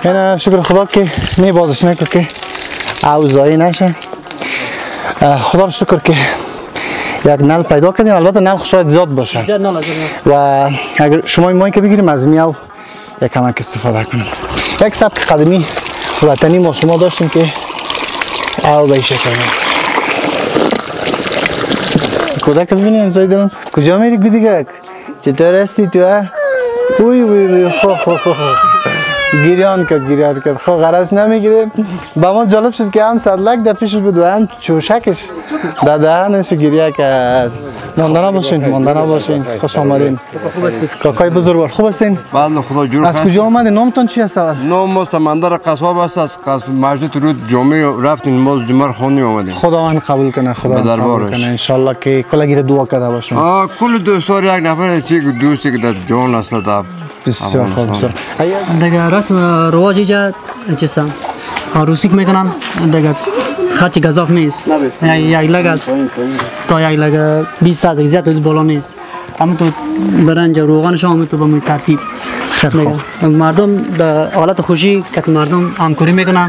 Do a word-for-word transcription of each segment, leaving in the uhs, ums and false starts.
اینا شکر خدا که می بازش نکرد که اوضاعی نشه. خدا رو شکر که یک نل پیدا کردیم. البته نل شاید زیاد باشه و اگر شما این ماهی که بگیریم از میاو یک کمک استفاده کنیم. یک سبک قدیمی وطنی ما شما داشتیم که او به این شکل میاد. کودک ببینید زایدون کجا میری گودیگک؟ چطور هستی تو؟ اوی اوی اوی خو خو خو گریان کرد گریان کرد. خب غرض نمیگیره. با ما جالب شد که هم صدلک در پیشش بود و هم چوشکش در دهنش گریه کرد. ماندانا باشین ماندانا باشین. خوش آمدین. کاکای بزرگوار خوب هستین؟ بله خدا جور. از کجا آمدین؟ نامتون چی است؟ نام ما سمندر قصاب است. از قصب مسجد رود جامع رفتیم نماز جمعه خونی آمدیم. خداوند قبول کنه. خداوند قبول کنه. ان شاء الله که کلا گیره دعا کرده باشیم. آه کل دوستار یک نفر است که دوستی که در جان است در بسیار خوب بسیار. دیگه رسم رواج اینجا چیست؟ عروسی که میکنن دیگه خرچ گزاف نیست. یک لگ است تا یک لگ بیست هزار زیاد از بالا نیست. اما تو برنج روغن شما تو به می ترتیب. خیلی خوب. مردم در حالت خوشی که مردم همکاری میکنن.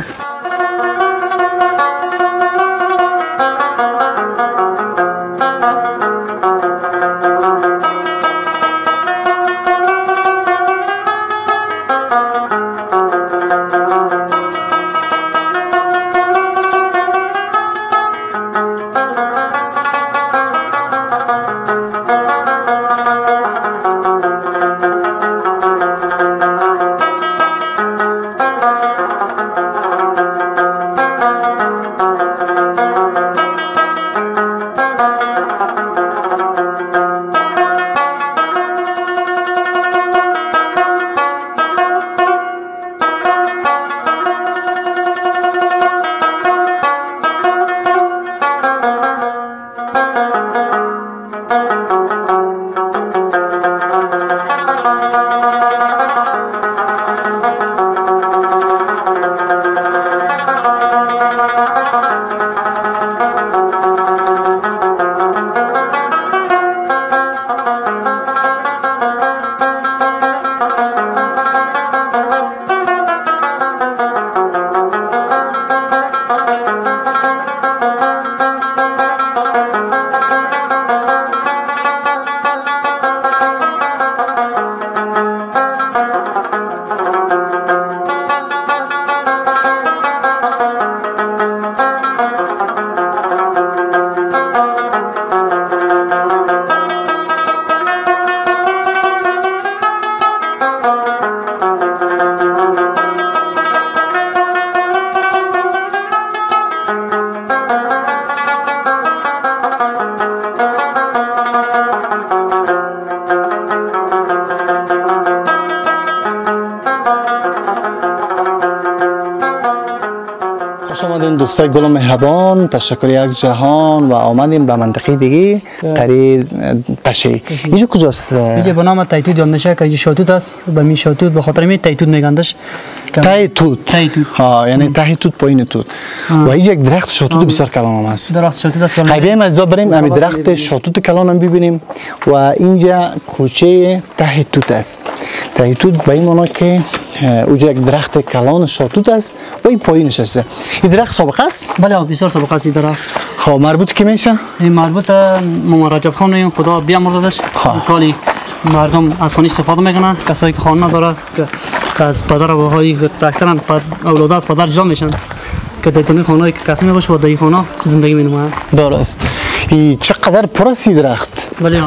دوستای گل مهربان تشکر یک جهان و آمدیم به منطقه دیگه قریب پشه. اینجا کجاست؟ اینجا به نام تایتود یادنشه که اینجا شاتوت است. به می شاتوت به خاطر می تایتود میگندش. تایتود. تایتود. ها یعنی تایتود پایین تود. و اینجا یک درخت شاتوت بسیار کلان است. درخت شاتوت است. خیلی از بریم همین درخت شاتوت کلان هم ببینیم و اینجا کوچه تایتود است. تایتود به این معنی که اونجا یک درخت کلان شاتوت است و این پایینش است. این درخت سابقه است؟ بله بسیار سابقه است این درخت. خب مربوط کی میشه؟ این مربوط مولا رجب خان خدا بیامرزدش. کالی مردم از خانه استفاده میکنن. کسایی که خانه نداره که از پدر و هایی که اکثرا اولاد از پدر جا میشن که در خانه‌ای که کسی میباشه و در این خانه زندگی می‌نماید. درست. این چقدر پرسی درخت. بله.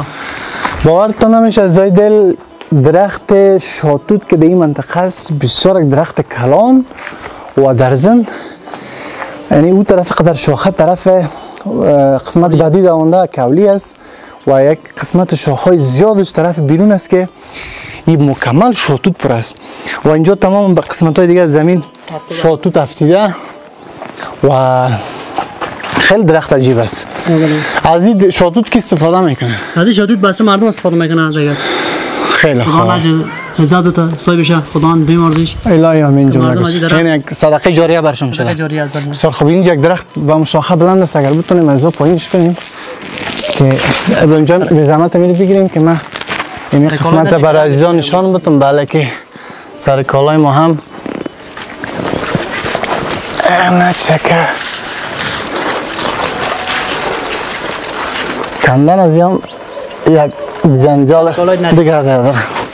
باورتون نمیشه زای دل درخت شاتوت که در این منطقه است بسیار درخت کلان و در ضمن یعنی اون طرف قدر شاخه طرف قسمت بعدی دوانده کولی است و یک قسمت شاخهای زیادش طرف بیرون است که این مکمل شاتوت پر است و اینجا تمام به قسمت های دیگه زمین شاتوت افتیده و خیلی درخت عجیب است. از این شاتوت که استفاده میکنه؟ از این شاتوت بس مردم استفاده میکنه دیگه. خیلی خوب. حساب داده سای بشه خدا بیمارزش. الهی آمین جمله. یعنی یک صدقه جاریه برشون شده. صدقه جاریه است. بسیار خوب. این یک درخت با شاخه بلند است اگر بتونیم از اون پایینش کنیم که ابراهیم جان به زحمت میری بگیریم که ما این قسمت برای عزیزان نشان بدم بله که سر کالای ما هم نشکه کندن از هم یک جنجال دیگر داره.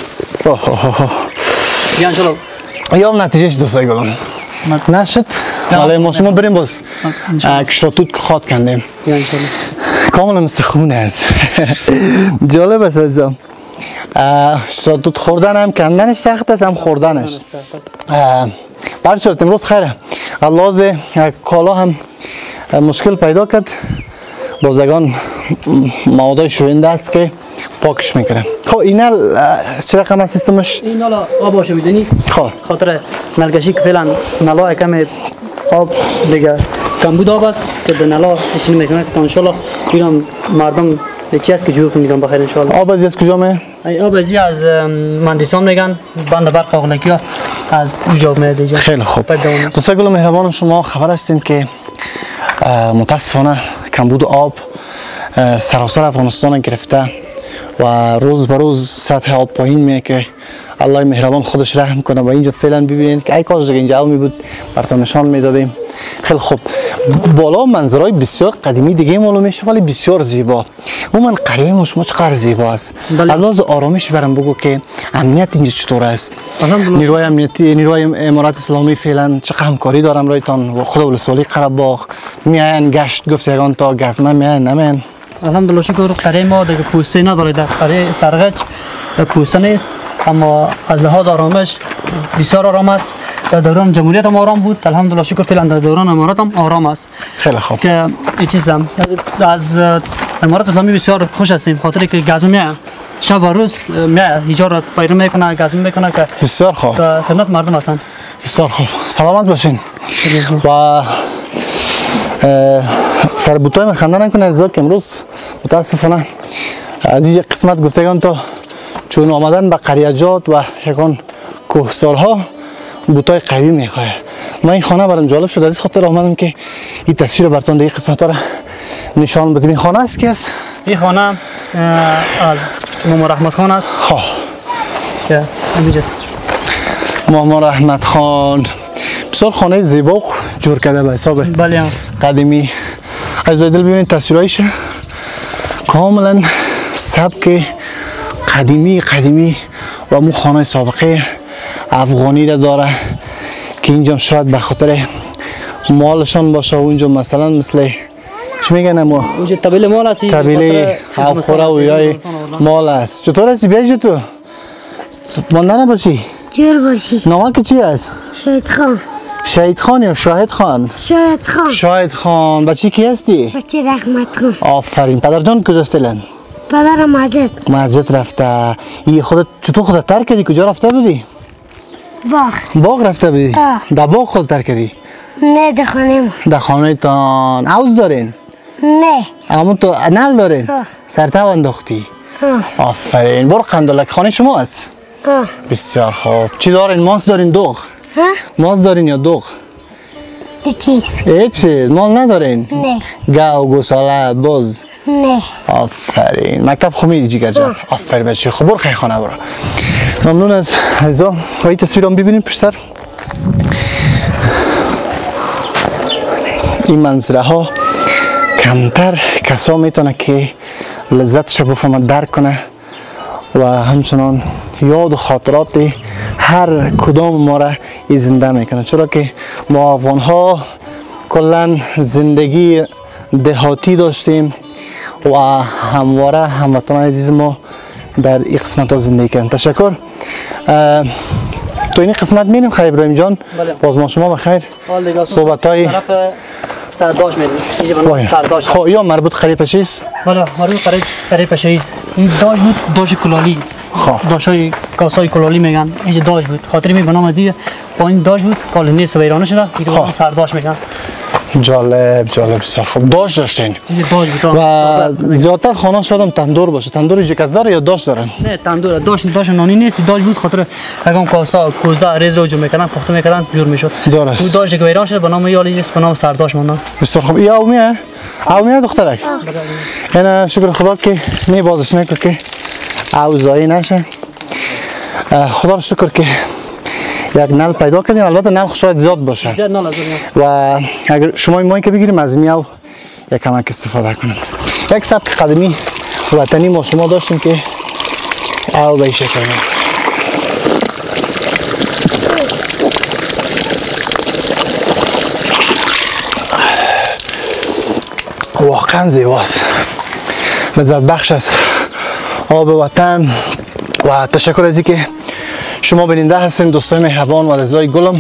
بیان شلو یا نتیجهش دوستای گلم نشد ولی ما شما بریم باز کشراتوت خاط کندیم کاملا مثل خونه است. جالب است ازم کشراتوت خوردن هم کندنش سخت است هم خوردنش. برای صورت امروز خیره لحاظ کالا هم مشکل پیدا کرد بازگان مواد شوینده است که پاکش میکنه. خب اینا چه رقم است سیستمش؟ این حالا آب آشامیده نیست. خب خاطر نلکشی که فعلا نلا کم آب دیگه کمبود آب است که به نلا چنین میکنه که ان شاء الله ایران مردم چی است که جور کنیم بخیر ان شاء الله. آب از کجا می؟ آب از از مهندسان میگن بند برق آقلکی ها از اونجا میاد اینجا. خیلی خوب. دوستای گل مهربانم شما خبر هستین که متاسفانه کمبود آب سراسر افغانستان گرفته و روز به روز سطح آب پایین میه که الله مهربان خودش رحم کنه و اینجا فعلا ببینید که ای کاش دیگه اینجا می بود براتون نشان میدادیم. خیلی خوب. بالا منظرهای بسیار قدیمی دیگه معلوم میشه ولی بسیار زیبا. عموما قریه ما شما چقدر زیبا است. علاوه آرامش برام بگو که امنیت اینجا چطور است؟ نیروهای امنیتی نیروهای امارات اسلامی فعلا چه همکاری دارم رایتان و خدا ولسوالی قره باغ میاین گشت گفت یگان تا گزمه میاین نمین. الحمدلله شکر قریه ما دیگه پوسته نداره در قریه سرغج پوسته نیست اما از لحاظ آرامش بسیار آرام است. در دوران جمهوریت هم آرام بود الحمدلله شکر فعلا در دوران امارات هم آرام است. خیلی خوب. که این چیز هم از امارات اسلامی بسیار خوش هستیم خاطر که گزمه میه شب و روز میه ایجار پیرو میکنه گزمه میکنه که بسیار خوب خدمت مردم هستند. بسیار خوب. سلامت باشین. و سر بوتای خنده نکنه عزیزا که امروز متاسفانه از این قسمت گفتگان تا چون آمدن به قریجات و یکان کوهسارها بوتای قوی میخواه. من این خانه برام جالب شد از این خاطر آمدم که این تصویر براتون دیگه قسمت ها را نشان بدم. این خانه است که است؟ این خانه از ماما رحمت خان است. خواه که اینجا ماما رحمت خان بسیار خانه زیبا جور کرده به حساب بله قدیمی. از دل ببینید تصویرایش کاملا سبک قدیمی قدیمی و مو خانه سابقه افغانی را داره که اینجا شاید به خاطر مالشان باشه و اونجا مثلا مثل چی میگن اما اونجا طبیله مال است طبیله افخوره و یای مال است. چطور هستی بیایی تو؟ مانده نباشی؟ جور باشی. نامه که چی است؟ شاهد خان. شهید خان یا شاهد خان؟ شاهد خان. شاهد خان. بچه کی هستی؟ بچه رحمت خان. آفرین. پدر جان کجاست فعلا؟ پدرم مسجد. مسجد رفته. ای خودت چطور خودت ترک کردی؟ کجا رفته بودی؟ باغ. باغ رفته بودی؟ آه. در باغ خودت ترک کردی؟ نه در خانه ما. در خانه تان. عوض دارین؟ نه. اما تو نل دارین؟ آه. سرتو انداختی؟ آه. آفرین. برو قندالک خانه شما است؟ آه. بسیار خوب. چی دارین؟ ماست دارین دوغ؟ ها؟ ماست دارین یا دوغ؟ دی چیز. هیچ چیز مال ندارین؟ نه. گاو گوساله باز؟ نه. آفرین. مکتب خومیدی جیگر جان؟ آفرین بچه خوب. برو خیلی خانه برو. ممنون از عزیزا. و این تصویر هم ببینیم پشتر. این منظره ها کمتر کسا میتونه که لذتش بفهمه درک کنه و همچنان یاد و خاطرات هر کدام ما را زنده میکنه چرا که ما افغان ها کلا زندگی دهاتی داشتیم و همواره هموطنان عزیز ما در این قسمت ها زندگی کردن. تشکر. تو این قسمت میریم خیر ابراهیم جان. باز ما شما بخیر. صحبت های سرداش میریم اینجا سرداش. خب یا مربوط قریب چیست؟ بله مربوط قریب قریب چیست؟ این داش بود داش کلالی. خب داشای کاسای کلالی میگن اینجا داش بود خاطر می بنام دیگه با این داش بود کال نیست ویرانه شده دیگه سرداش میگن. جالب جالب بسیار خوب. داش داشتین و زیادتر خانه شدم تندور باشه. تندور جکز داره یا داش دارن؟ نه تندور داش داش نانی نیست داش بود خاطر اگم کاسا کوزا ریز رو جو میکنن پخته میکردن جور میشد. درست. اون داش که ویران شده به نام یالی است به نام سرداش مونده. بسیار خوب. یا اومیه؟ اومیه دخترک؟ اینا شکر خدا که می بازش نکرد که اوزایی نشه. خدا رو شکر که یک نل پیدا کردیم. البته نل شاید زیاد باشه زیاد نال و اگر شما این ماهی که بگیریم از میاو یک کمک استفاده کنیم. یک سبک قدیمی وطنی ما شما داشتیم که او به این شکل میاد. واقعا زیباست، لذت بخش است آب وطن. و تشکر از اینکه شما بیننده هستین دوستای مهربان و عزیزای گلم.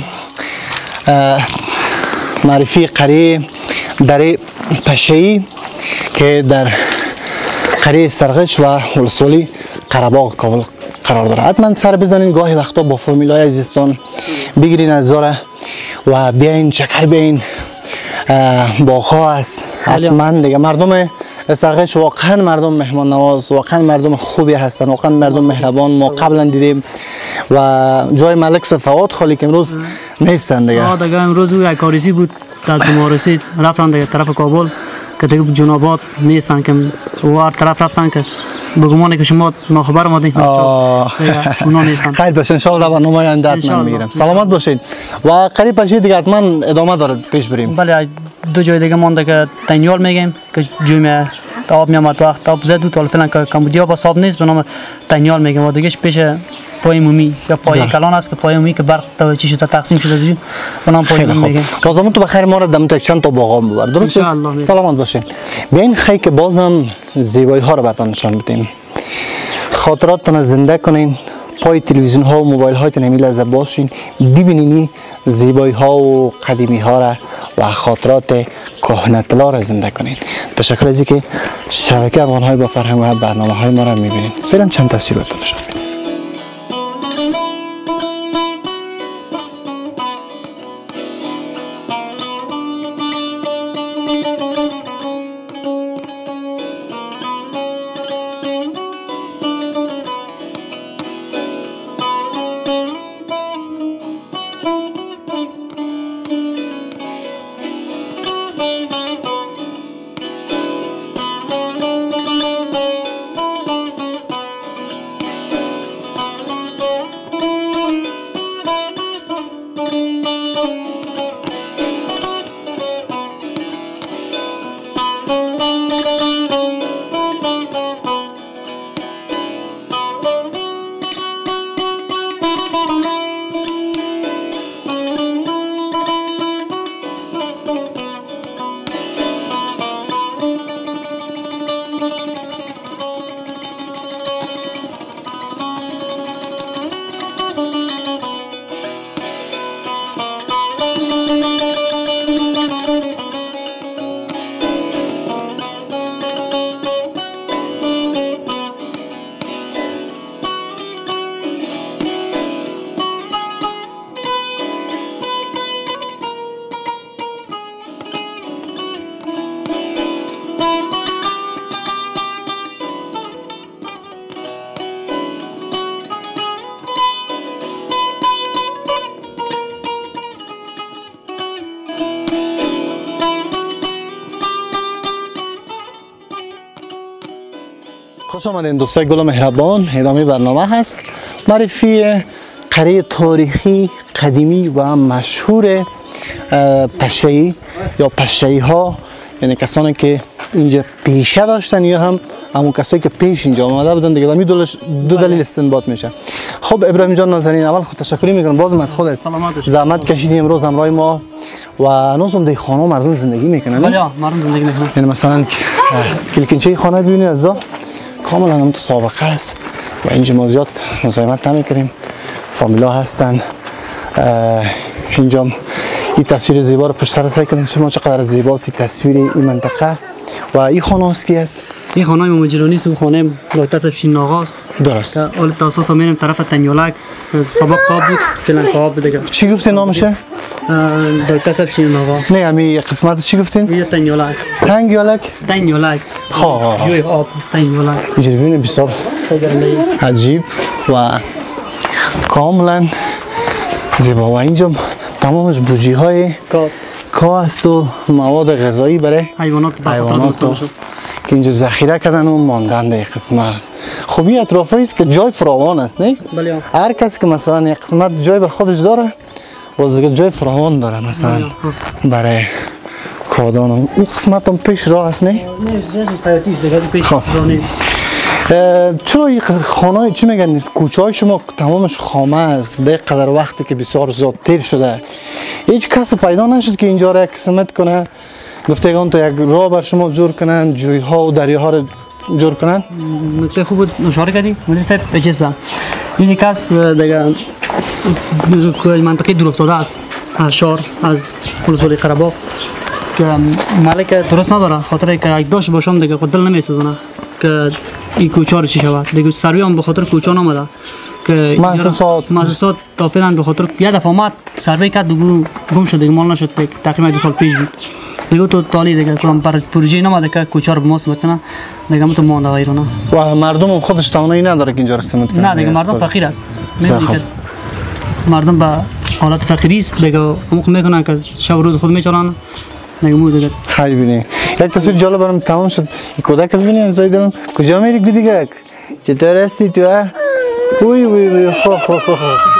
معرفی قریه دره پشه‌ای که در قریه سرغچ و ولسوالی قره‌باغ کابل قرار داره. حتما سر بزنین گاهی وقتا با فامیلای عزیزتان بگیرین از زاره و بیاین چکر بیاین باغ‌ها است. حتما دیگه مردم سرغچ واقعا مردم مهمان نواز، واقعا مردم خوبی هستن، واقعا مردم مهربان. ما قبلا دیدیم و جای ملک صفوات خالی که امروز نیستن دیگه. آه دیگه امروز او یک کاریسی بود در بیمارستان رفتن دیگه طرف کابل که دیگه جنابات نیستن که او هر طرف رفتن که بگمانه که شما ناخبر اومدین دیگه اونا نیستن. خیر باشه ان شاء الله برنامه آینده حتما میگیرم. سلامت باشین و قریب پشی دیگه حتما ادامه داره پیش بریم. بله دو جای دیگه مونده که تنیال میگیم که جوی آب میامد وقت آب زد بود، فعلا که کمبودیا با آب نیست به نام تنیال میگیم و دیگه پیش پای مومی یا پای کلان است که پای مومی که برق توجیه شده تقسیم شده دیگه به نام پای مومی میگیم. لازم تو بخیر ما را دم تا چند تا باغام ببر. درست است. سلامت باشین. بیاین خیلی که بازم زیبایی ها رو براتون نشان بدیم. خاطراتتون زنده کنین. پای تلویزیون ها و موبایل هایتون همین لحظه باشین، ببینین زیبایی ها و قدیمی ها را و خاطرات کهنه طلا را زنده کنین. تشکر از اینکه شبکه افغان های با فرهنگ و برنامه های ما را میبینین. فعلا چند تصویر براتون نشان میدیم. خوش آمدین دوستای گل مهربان. ادامه برنامه هست. معرفی قریه تاریخی قدیمی و مشهور پشه‌ای یا پشه‌ای ها، یعنی کسانی که اینجا پیشه داشتن یا هم همون کسایی که پیش اینجا آمده بودن دیگه. می دو دلیل استنباط میشه. خب ابراهیم جان نازنین، اول خود تشکر میکنم بازم از خودت زحمت کشیدی امروز همراه ما و نوزم دی خانه مردم زندگی میکنن. بله مردم زندگی میکنن. یعنی مثلا کلکنچه خانه ببینید از کاملا هم تو سابقه است و اینجا ما زیاد مزاحمت نمیکنیم. فامیلا هستن. اینجا این تصویر زیبا رو پشت سر سعی کنیم شما چقدر زیباست تصویر این منطقه. و این خانه است کی است؟ این خانه امام جلانی است و خانه دکتر تفشین آقا است. درست. اول تاساس میریم طرف تنیالک سابق قاب بود فعلا قاب دیگه. چی گفتی نامشه؟ دکتر تفشین آقا. نه همین قسمت چی گفتین؟ یه تنیالک. تنیالک؟ تنیالک. ها. جوی آب تنیالک. اینجا ببینید بسیار عجیب و کاملا زیبا. و اینجا تمامش بوجی های گاز کا است و مواد غذایی برای حیوانات. حیوانات که اینجا ذخیره کردن و ماندن در قسمت. خب این اطرافی است که جای فراوان است نه؟ بله. هر کسی که مثلا یک قسمت جای به خودش داره باز دیگه جای فراوان داره مثلا برای کادان. اون قسمت هم پیش راه است نه؟ نه خیاطی است دیگه پیش راه نیست. چرا این خانه چی میگن کوچه های شما تمامش خامه است به قدر وقتی که بسیار زیاد تیر شده هیچ کس پیدا نشد که اینجا را یک قسمت کنه گفتگان تو یک راه بر شما جور کنن جوی ها و دریا ها رو جور کنن؟ نکته خوب بود اشاره کردی مدیر صاحب اجازه این کس دیگه منطقه دور افتاده است از شهر از ولسوالی قره باغ که مالک درست نداره خاطر که یک داشت باشم دیگه خود دل نمیسوزونه که این کوچه رو چی شود دیگه سروی هم به خاطر کوچه نامده که مؤسسات مؤسسات تاپیرن به خاطر یه دفعه آمد سروی کرد دیگه گم شد دیگه مال نشد تقریبا دو سال پیش بود دیگه تو تالی دیگه کدام پر پروژه نامده که کوچه رو به ما سمت کنه دیگه تو مونده غیرونه و مردم هم خودش توانایی نداره که اینجا رو سمت کنه نه دیگه مردم فقیر است نمیگه مردم به حالت فقیری است دیگه عمق میکنن که شب روز خود میچارن دیگه مو دیگه خیلی ببینی یک تصویر جالب برام تمام شد این کودک رو ببینی از دارم کجا میری دیگه چطور هستی تو وی وی وی خو خو خو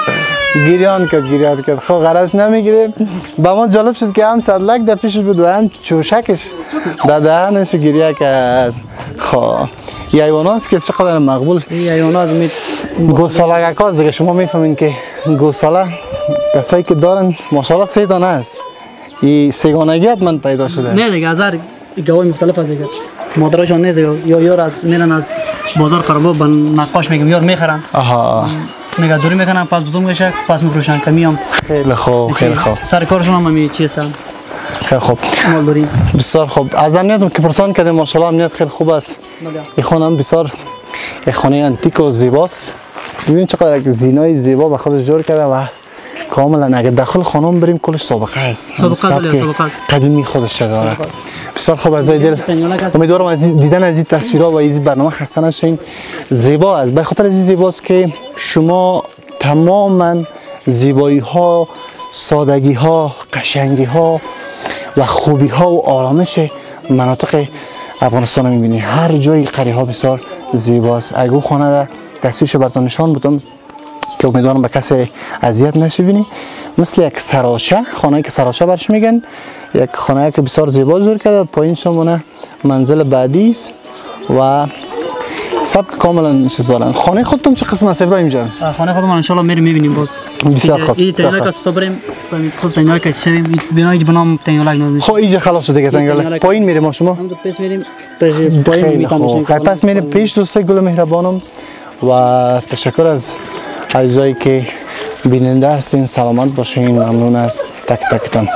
گیریان کرد گیریان کرد خب غرض نمیگیره با ما جالب شد که هم صدلک در پیشش بود و هم چوشکش در دهنش گیریه کرد خب این حیوانات که چقدر مقبول این حیوانات می گوساله هاست دیگه شما میفهمین که گوساله کسایی که دارن ماشاءالله سه دانه است این سگانگی حتما پیدا شده نه دیگه از هر گوای مختلف است دیگه مادرشان نیست یا یار از میرن از بازار خرابه به نقاش میگم یار میخرن آها نگه دوری میکنن پس دوم میشه پس میفروشن کمی هم خیلی خوب خیلی خوب سر کارشون هم می چی هستن خیلی خوب مالداری بسیار خوب از امنیتم که پرسان کردیم ماشاءالله امنیت خیلی خوب است این خانه هم بسیار این خانه انتیک و زیباست ببین چقدر زینای زیبا به خودش جور کرده و کاملا اگه داخل خانه بریم کلش سابقه است سابقه بله سابقه است قدیمی خودش داره بسیار خوب از دل امیدوارم از دیدن از این تصویرها و از برنامه خسته نشین زیبا است به خاطر از این زیباست که شما تماما زیبایی ها سادگی ها قشنگی ها و خوبی ها و آرامش مناطق افغانستان میبینی هر جای قریه ها بسیار زیباست اگه اون خانه را تصویرش براتون نشان بدم که امیدوارم به کسی اذیت نشوینی مثل یک سراچه خانه‌ای که سراچه برش میگن یک خانه که بسیار زیبا جور کرده پایین شمونه منزل بعدی است و سبک کاملا چیزالن خانه خودتون چه قسم است ابراهیم جان خانه خودمون ان شاء الله میریم میبینیم باز بسیار خوب این تنگا که صبریم خود تنگا که شویم بنای بنام تنگا نمیشه خب اینجا خلاص شده که تنگا پایین میریم ما شما هم تو پیش میریم پایین میتونیم خب پس میریم پیش دوستای گل مهربانم و تشکر از عزیزایی که بیننده هستین سلامت باشین ممنون از تک تکتون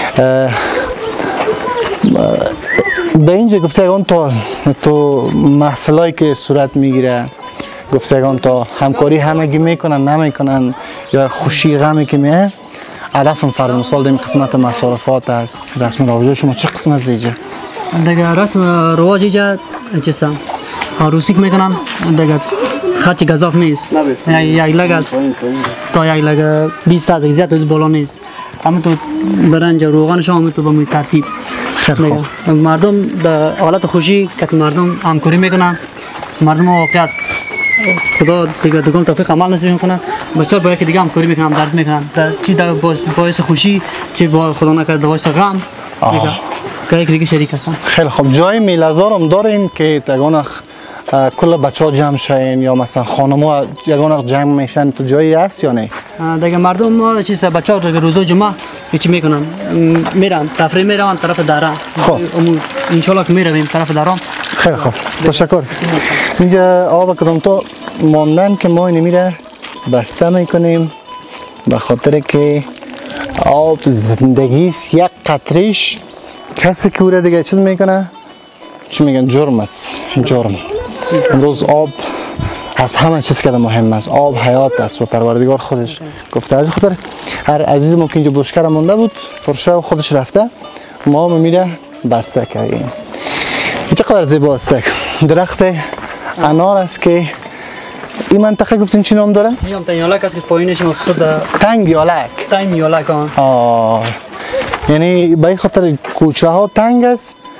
به اینجا گفتگان تا تو محفلایی که صورت میگیره گفتگان تا همکاری همگی میکنن نمیکنن یا خوشی غمی که میه هدفم فرض مثال دیم قسمت مصارفات است رسم رواج شما چه قسمت زیجه دیگه رسم رواج اینجا چیزا عروسی میکنن دیگه خرچ گزاف نیست یک لگ است تا یک لگ بیست تا زیاد از بالا نیست اما تو برنج روغنش هم تو به می ترتیب مردم در حالت خوشی که مردم همکاری میکنن مردم واقعیت خدا دیگه دگان توفیق عمل نصیب میکنه بسیار باید که دیگه همکاری میکنن درد میکنن در چی در باعث خوشی چی با خدا نکرده باعث غم دیگه که دیگه شریک هستن خیلی خوب جای میلازار هم دارین که تگان کل بچه ها جمع شاین یا مثلا خانم ها یگان جمع میشن تو جایی هست یا نه؟ دیگه مردم ما چیز بچه ها روزو جمعه چی میکنن میرن تفریح میرن طرف دره خب انشالله که میرویم طرف درام خیلی خوب تشکر اینجا آب کدام تو ماندن که ما اینو میره بسته میکنیم به خاطر که آب زندگی است یک قطرهش کسی که اوره دیگه چیز میکنه چی میگن جرم است جرم امروز آب از همه چیز که مهم است آب حیات است و پروردگار خودش گفته از خاطر هر عزیز ما که اینجا بشکر مونده بود پرشه خودش رفته ما میره بسته کردیم چقدر زیبا است درخت انار است که این منطقه گفتین چی نام داره؟ میگم تنگیالک است که پایینش مصود تنگیالک تنگیالک آن آه یعنی به خاطر کوچه ها تنگ است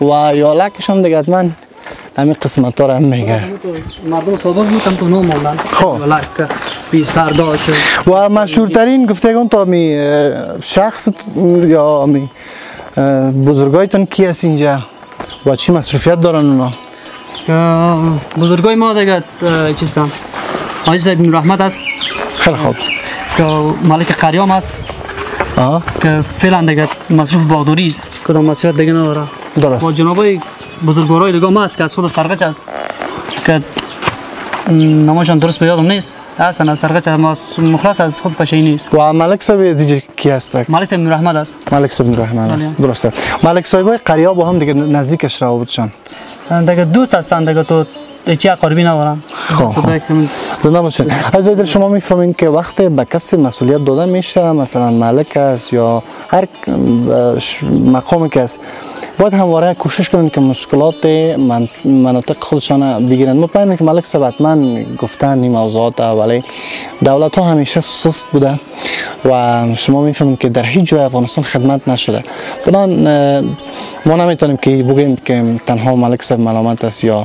و یالکش هم دیگه حتما همین قسمت ها رو هم میگه. مردم سابق میتونم تو نو موندن خب یالک بی سرداش و مشهورترین گفتگان تا می شخص یا می بزرگایتون کی هست اینجا و چی مصروفیت دارن اونا؟ بزرگای ما دیگه چیستم حاجی صاحب نورحمت است خیلی خوب که مالک قریام است آه که فعلا دیگه مصروف باغداری است کدام مسئولیت دیگه نداره درست و جنابای بزرگوارای دیگه ما است که از خود سرغچ است که نماشان درست به یادم نیست اصلا از سرغچ ما مخلص از خود پشه‌ای نیست و ملک صاحب از اینجا کی هست؟ مالک صاحب نورحمت است ملک صاحب نورحمت است درسته. ملک صاحبای قریاب با هم دیگه نزدیکش را بودشان دیگه دوست هستند دیگه تو چی قربی ندارم خب زنده باشین. از دل شما میفهمین که وقتی به کسی مسئولیت داده میشه مثلا ملک است یا هر مقامی که است باید همواره کوشش کنن که مشکلات من مناطق خودشان بگیرند. مطمئنم که ملک صاحب حتما گفتن این موضوعات ولی دولت ها همیشه سست بوده و شما میفهمین که در هیچ جای افغانستان خدمت نشده. بنان ما نمیتونیم که بگیم که تنها ملک صاحب ملامت است یا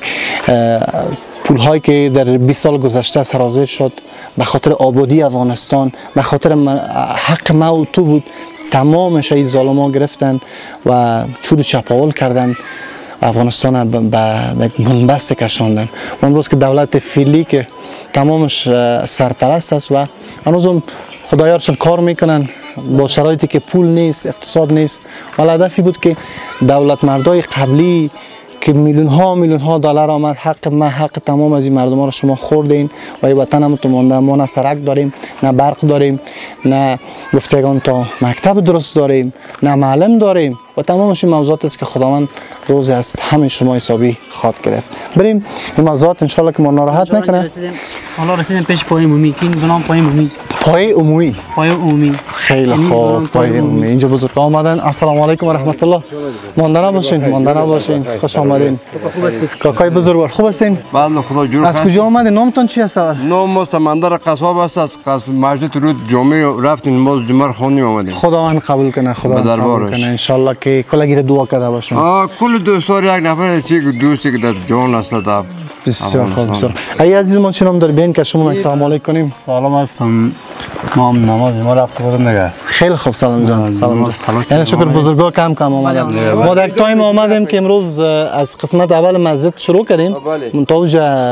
پول هایی که در بیست سال گذشته سرازیر شد به خاطر آبادی افغانستان به خاطر حق ما و تو بود تمامش این ظالما گرفتن و چود چپاول کردن افغانستان به بنبست کشاندن. من باز که دولت فعلی که تمامش سرپرست است و هنوزم خدایارشون کار میکنن با شرایطی که پول نیست اقتصاد نیست ولی هدفی بود که دولت مردای قبلی که میلیون ها میلیون ها دلار آمد حق ما حق تمام از این مردم ها رو شما خوردین و این وطن هم تو مانده ما نه سرک داریم نه برق داریم نه گفتگان تا مکتب درست داریم نه معلم داریم و تمامش این موضوعات است که خداوند روز است همه شما حسابی خواد گرفت. بریم این موضوعات ان شاء الله که ما ناراحت نکنه. حالا رسیدیم پیش پای عمومی که این بنام پای عمومی است. پای عمومی پای عمومی خیلی خوب. پای عمومی اینجا بزرگا آمدن. السلام علیکم و رحمت الله. ماندنا باشین ماندنا باشین خوش آمدین. کاکای بزرگوار خوب هستین؟ بله خدا جور. از کجا آمدین؟ نامتون چی است؟ نام سمندر قصاب است از قصب مسجد رود جمعه رفتین نماز جمعه خونیم آمدیم. خداوند قبول کنه خداوند قبول کنه ان شاء الله که کلاگیر دعا کرده باشین. آه کل دوستار یک نفر است که دوستی که در جان است در بسیار خوب بسیار. ای عزیز ما چی نام داری بین که شما سلام علیکم کنیم. سلام هستم ما هم نماز ما رفت بودم دیگه. خیلی خوب سلام جان سلام جان. یعنی شکر بزرگا کم کم آمدن. ما در تایم آمدیم که امروز از قسمت اول مسجد شروع کردیم. منتها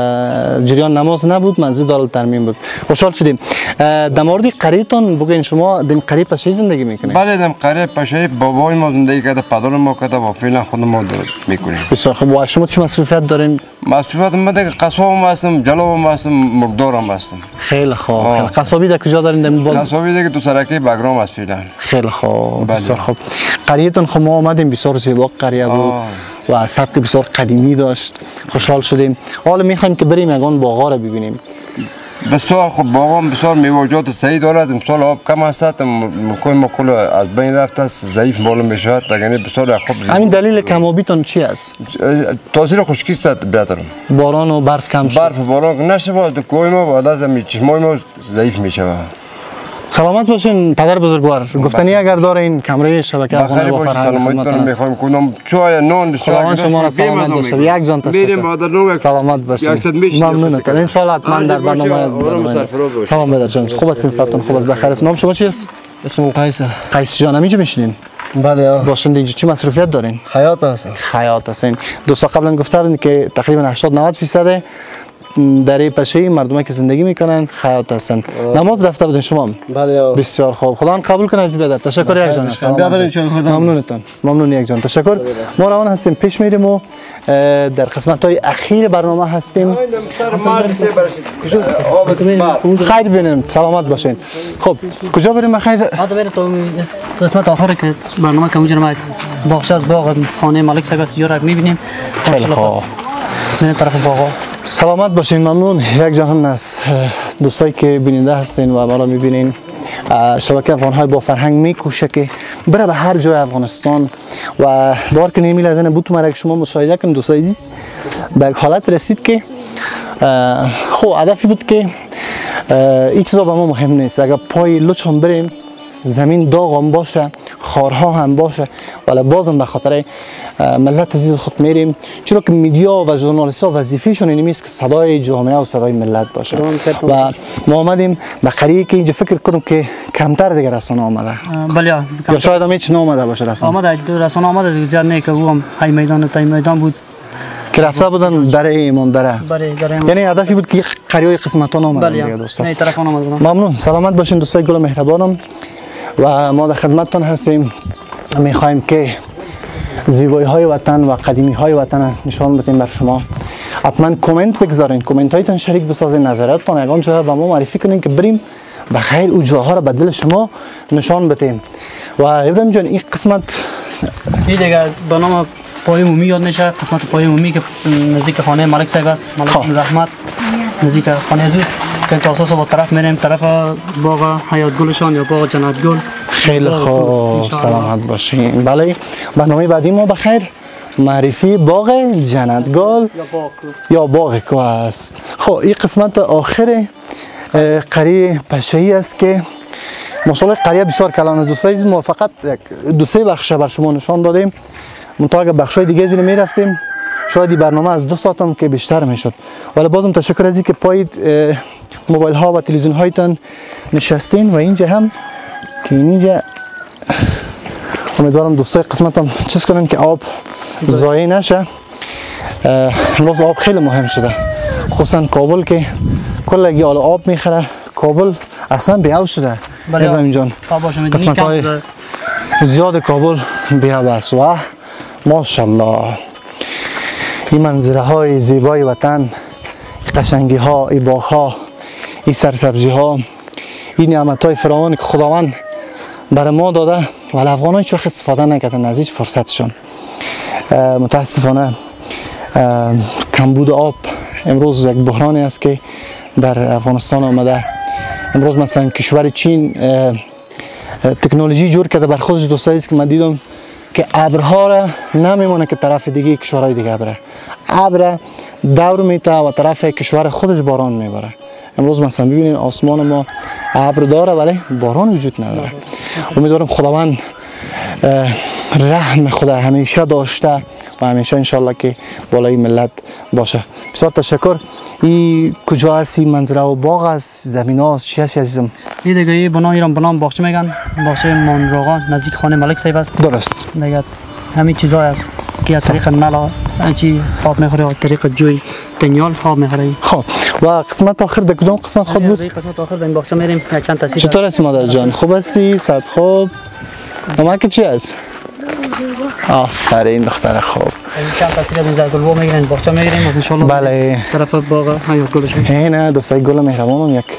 جریان نماز نبود مسجد دارالترمیم بود. خوشحال شدیم. در مورد قریتون بگین شما در قریب پشه زندگی میکنید؟ بله در قریب پشه بابای ما زندگی کرده پدر ما کرده و فعلا خود ما میکنیم. بسیار خوب. و شما چه مسئولیت دارین؟ مسئولیت ما دیگه قصاب هم هستم جلو هم هستم مقدار هم هستم. خیلی خوب. قصابی در کجا دارین؟ در باز قصابی دیگه تو سرکی بگرام است فعلا. خیلی خوب بسیار خوب. قریتون خب ما آمدیم بسیار زیبا قریه بود و سبک بسیار قدیمی داشت. خوشحال شدیم. حالا میخوایم که بریم یگان باغا رو ببینیم. بسیار خوب باغ هم بسیار میوه‌جات صحیح دارد. امسال آب کم است مکان ما کل از بین رفته است ضعیف معلوم میشود یعنی بسیار خوب. همین دلیل کم آبیتون چی است؟ تاثیر خشکی است بهتر. باران و برف کم شد. برف و باران نشه کوی ما بعد از می چشمای ما ضعیف میشود. سلامت باشین پدر بزرگوار. گفتنی اگر دارین کمره شبکه افغان با فرهنگ سلامت میخوایم کدام چای نان خداوند شما را سلامت داشته یک جان تشکر. سلامت باشین. ممنونم. ان شاء الله حتما در برنامه سلام بدر جان. خوب هستین سرتون خوب است بخیر است. نام شما چی است؟ اسمم قیس. قیس جان اینجا میشینین؟ بله باشین اینجا چی مصروفیت دارین؟ حیات هستم. حیات هستین. دوستا قبلا گفتن که تقریبا هشتاد نود درصد در این پشه مردمی که زندگی میکنن حیات هستن. نماز رفته بودین شما؟ بله. بسیار خوب. خدا قبول کنه عزیز برادر. تشکر یک جان. بیا بریم چای خوردن. ممنونتون. ممنون یک جان. تشکر. ما روان هستیم پیش میریم و در قسمت های اخیر برنامه هستیم. خیر بینیم. سلامت باشین. خب کجا بریم خیر؟ آده بریم تو قسمت آخر که برنامه که اونجا ما باغچه از باغ خانه ملک صاحب است رو میبینیم. خیلی خوب. میریم طرف باغ. سلامت باشین. ممنون یک جهان از دوستایی که بیننده هستین و ما را میبینین. شبکه افغان‌های با فرهنگ میکوشه که بره به هر جای افغانستان و بار که نمی لازم بود تو مرا شما مشاهده کنید دوستای عزیز به حالت رسید که خب هدفی بود که این چیزا به ما مهم نیست. اگر پای لچ هم بریم زمین داغ هم باشه خارها هم باشه ولی بازم به خاطر ملت عزیز خود میریم، چرا که میدیا و ژورنالیست ها وظیفهشون اینه است که صدای جامعه و صدای ملت باشه و ما آمدیم به قریه که اینجا فکر کنم که کمتر دیگه رسانه آمده. بله یا شاید هم هیچ نامده باشه رسانه. آمده رسانه آمده دیگه زیاد نه که او هم های میدان تای میدان بود که رفته بودن در امام دره. بله در یعنی هدفی بود که قریه قسمت ها نامده دیگه دوستان. نه طرف آمده. ممنون، سلامت باشین دوستای گل مهربانم و ما در خدمتتان هستیم. میخوایم که زیبایی های وطن و قدیمی های وطن نشان بدیم بر شما. حتما کامنت بگذارین، کامنت هایتان شریک بسازین، نظراتتان یگان جا به ما معرفی کنین که بریم به خیر او جاها را به دل شما نشان بدیم. و ابراهیم جان این قسمت این دیگه به نام پای عمومی یاد میشه، قسمت پای عمومی که نزدیک خانه ملک صاحب است، ملک رحمت نزدیک خانه عزوز که اساس با طرف میریم طرف باغ حیات گلشان یا باغ جنت گل. خیلی خوب، سلامت باشین. بله برنامه بعدی ما بخیر معرفی باغ جنت گل یا باغ کو است. خب این قسمت آخر قریه پشه‌ای است که ماشاءالله قریه بسیار کلان دوستای ما فقط دو سه بخش بر شما نشان دادیم. منتها اگه بخشای دیگه زیر می رفتیم شاید این برنامه از دو ساعت هم که بیشتر میشد. ولی بازم تشکر از اینکه پای موبایل ها و تلویزیون هایتان نشستین و اینجا هم که اینجا امیدوارم دوستای قسمت هم چیز کنن که آب ضایع نشه. امروز آب خیلی مهم شده، خصوصا کابل که کل یال آب میخره. کابل اصلا بی‌آب شده ابراهیم جان. قسمت های زیاد کابل بی‌آب است و ماشاءالله این منظره های زیبای وطن، قشنگی ها، این باغ ها، این سرسبزی ها، این نعمت های فراوانی که خداوند برای ما داده ولی افغان ها هیچ وقت استفاده نکردن از هیچ فرصتشون. متاسفانه کمبود آب امروز یک بحرانی است که در افغانستان آمده. امروز مثلا کشور چین تکنولوژی جور کرده بر خودش دوستایی است که من دیدم که ابرها را نمیمونه که طرف دیگه کشورهای دیگه بره، ابر دور میته و طرف کشور خودش باران میبره. امروز مثلا ببینید آسمان ما ابر داره ولی باران وجود نداره. امیدوارم خداوند رحم خدا همیشه داشته و همیشه انشالله که بالای ملت باشه. بسیار تشکر. این کجا هست این منظره و باغ است، زمین هاست، چی هستی عزیزم؟ این دیگه این بنا ایران بنام باغچه میگن، باغچه مانراغا نزدیک خانه ملک صاحب است. درست. دیگه همین چیزا هست که از طریق نلا چی آب میخوره، از طریق جوی تنیال آب میخوره. خب و قسمت آخر در کدام قسمت خود بود؟ قسمت آخر در این باغچه میریم. چند تا چطور هستی مادر جان؟ خوب هستی؟ صد خوب. نمک چی هست؟ آفرین دختر خوب. چند تا سیگار این زرگلبو میگیرین باغچه میگیریم ان شاء الله. بله. طرف باغ حیات گلشون. نه دوستای گل مهربانم یک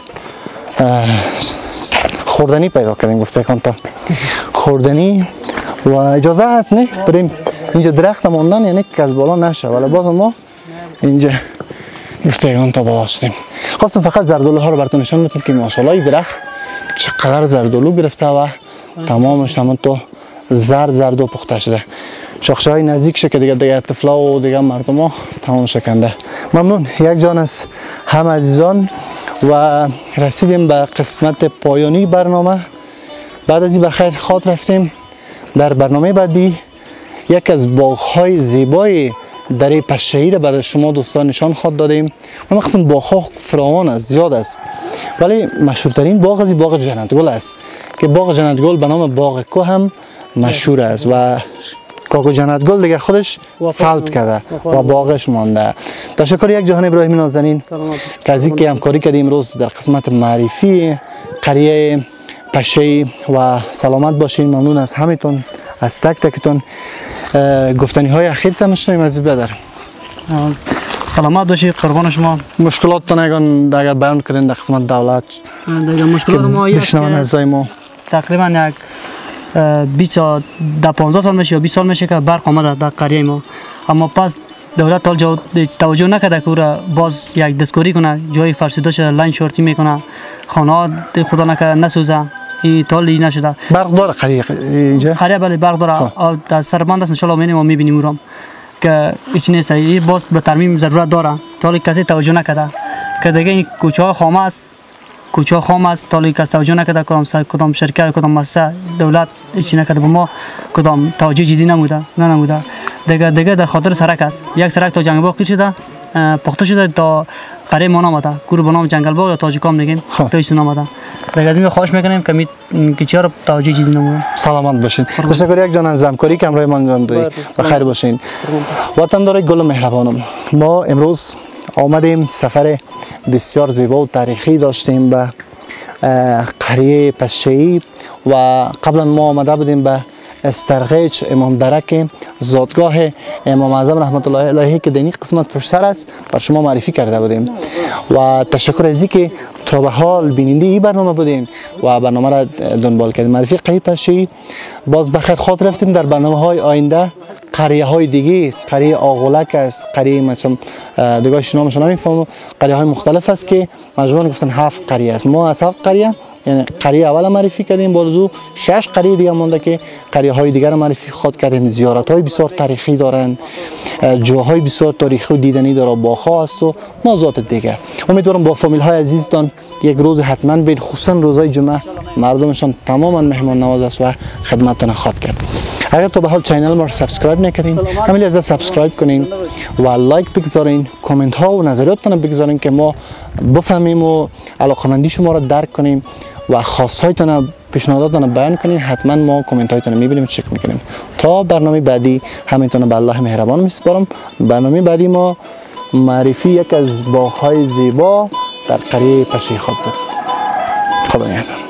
خوردنی پیدا کردیم گفته کن تا خوردنی و اجازه هست نه بریم اینجا درخت ماندن یعنی که از بالا نشه ولی باز ما اینجا گفته کن تا بالا شدیم. خواستم فقط زردالو ها رو براتون نشون بدم که ماشاءالله این درخت چقدر زردالو گرفته و تمامش همون تو زرد زرد و پخته شده. شاخه های نزدیک شه که دیگه دیگه طفلا و دیگه مردم ها تمام شکنده. ممنون یک جان از هم عزیزان و رسیدیم به قسمت پایانی برنامه. بعد از این بخیر خواد رفتیم. در برنامه بعدی یک از باغ های زیبای در پشه‌ای را برای شما دوستان نشان خواد دادیم. ما قسم باغ ها فراوان است، زیاد است، ولی مشهورترین باغ از باغ جنت گل است که باغ جنت گل به نام باغ کو هم مشهور است و کاکو جنت گل دیگه خودش فوت کرده و باغش مانده. تشکر یک جهان ابراهیمی نازنین که از اینکه همکاری کردیم امروز در قسمت معرفی قریه پشه‌ای و سلامت باشین. ممنون از همتون، از تک تکتون. گفتنی های اخیرتان میشنویم از بدر. سلامت باشید، قربان شما. مشکلاتتان اگر اگر بیان کردین در قسمت دولت دیگه مشکلات ما است که ما تقریبا یک بیست تا پانزده سال میشه یا بیست سال میشه که برق آمده در قریه ما، اما پس دولت تا توجه نکرده که باز یک دستکاری کنه، جای فرسوده شده لاین شورتی میکنه، خانه ها خدا نکرده نسوزه، این تالی نشده. برق داره قریه اینجا؟ قریه بله برق داره، در سربند است ان شاء الله میبینیم و میبینیم اورام که هیچ نیست. این باز به ترمیم ضرورت داره، تا کسی توجه نکرده که دیگه این کوچه ها خام است، کوچه ها خام است، تا کسی توجه نکرده، کدام کدام شرکت کدام مؤسسه دولت هیچ نکرده، به ما کدام توجه جدی نموده نه نموده. دیگه دیگه در خاطر سرک است. یک سرک تا جنگل باغ شده پخته شده تا قریه ما نامده گروه به نام جنگل باغ یا تاجیکام میگیم تا ایسون آمده. دیگه از این خواهش میکنیم که می کیچه رو توجه جدی نمونیم. سلامت باشین. تشکر یک جان از همکاری که همراه ما انجام دادید. بخیر باشین. وطندار گل مهربانم، ما امروز آمدیم سفر بسیار زیبا و تاریخی داشتیم به قریه پشه‌ای و قبلا ما آمده بودیم به استرغیچ امام برک زادگاه امام اعظم رحمت الله علیه که در این قسمت پشت سر است بر شما معرفی کرده بودیم و تشکر از اینکه تا به حال بیننده این برنامه بودیم و برنامه را دنبال کردیم. معرفی قریه پشه‌ای باز بخیر خاطر رفتیم در برنامه های آینده. قریه های دیگه قریه آغولک است، قریه مثلا دیگه شنامش نمیفهمم، قریه های مختلف است که مجموعاً گفتن هفت قریه است. ما از هفت قریه یعنی قریه اول معرفی کردیم، بازو شش قریه دیگه مونده که قریه های دیگر رو معرفی خود کردیم. زیارت های بسیار تاریخی دارن، جاهای بسیار تاریخی و دیدنی داره، باغ‌ها است و موضوعات دیگه. امیدوارم با فامیل های عزیزتان یک روز حتما بین، خصوصا روزهای جمعه مردمشان تماما مهمان نواز است و خدمتتان خواهد کرد. اگر تو به حال چینل ما رو سابسکرایب نکردین همین لحظه سابسکرایب کنین و لایک بگذارین، کامنت ها و نظریاتتون بگذارین که ما بفهمیم و علاقمندی شما رو درک کنیم و خواستهایتون پیشنهاداتتون بیان کنین. حتما ما کامنت هایتون میبینیم، چک میکنیم. تا برنامه بعدی همینتون به الله مهربان میسپارم. برنامه بعدی ما معرفی یک از باغ‌های زیبا در قریه پشه‌ای خواهد بود. خدا نگهدار.